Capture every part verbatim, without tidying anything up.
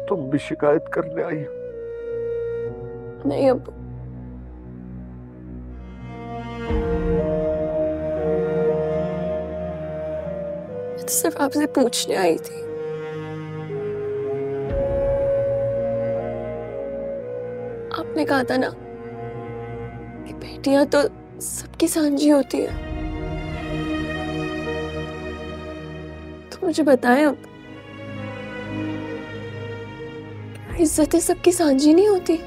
तुम भी शिकायत करने आई हो? नहीं अब्बू, मैं तो सिर्फ आपसे पूछने आई थी। आपने कहा था ना कि बेटियां तो सबकी सांझी होती है, तो मुझे बताएं अब, इज्जतें सबकी सांझी नहीं होती?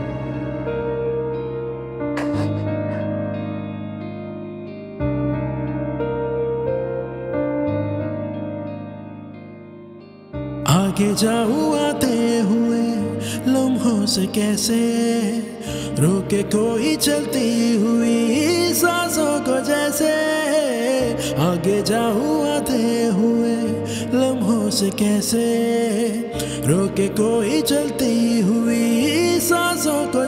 आगे जाऊं आते हुए लम्हों से कैसे, रोके कोई चलती हुई सांसों को जैसे। आगे जाऊं आते हुए लम्हों से कैसे, रोके कोई चलती हुई सांसों को